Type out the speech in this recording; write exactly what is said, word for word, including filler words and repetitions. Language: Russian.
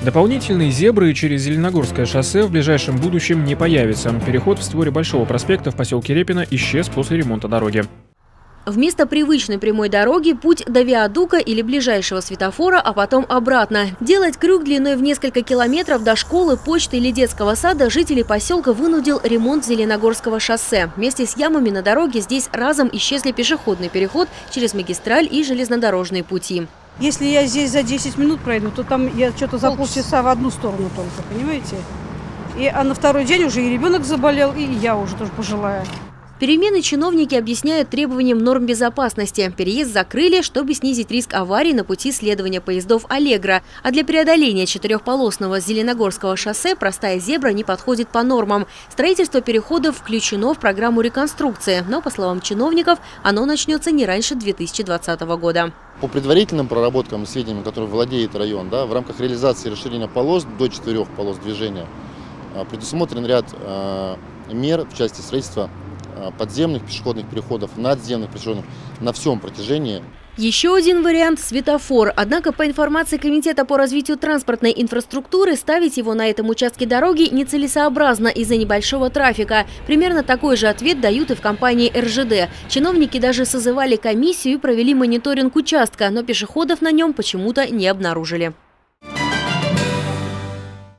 Дополнительные зебры через Зеленогорское шоссе в ближайшем будущем не появится. Переход в створе Большого проспекта в поселке Репино исчез после ремонта дороги. Вместо привычной прямой дороги путь до виадука или ближайшего светофора, а потом обратно. Делать крюк длиной в несколько километров до школы, почты или детского сада жителей поселка вынудил ремонт Зеленогорского шоссе. Вместе с ямами на дороге здесь разом исчезли пешеходный переход через магистраль и железнодорожные пути. Если я здесь за десять минут пройду, то там я что-то за полчаса в одну сторону только, понимаете? И, а на второй день уже и ребенок заболел, и я уже тоже пожилая. Перемены чиновники объясняют требованием норм безопасности. Переезд закрыли, чтобы снизить риск аварий на пути следования поездов «Аллегро». А для преодоления четырехполосного Зеленогорского шоссе простая зебра не подходит по нормам. Строительство переходов включено в программу реконструкции. Но, по словам чиновников, оно начнется не раньше две тысячи двадцатого года. По предварительным проработкам и сведениям, которыми владеет район, да, в рамках реализации расширения полос до четырех полос движения предусмотрен ряд э, мер в части строительства подземных пешеходных переходов, надземных пешеходных на всем протяжении. Еще один вариант – светофор. Однако, по информации Комитета по развитию транспортной инфраструктуры, ставить его на этом участке дороги нецелесообразно из-за небольшого трафика. Примерно такой же ответ дают и в компании эр жэ дэ. Чиновники даже созывали комиссию и провели мониторинг участка, но пешеходов на нем почему-то не обнаружили.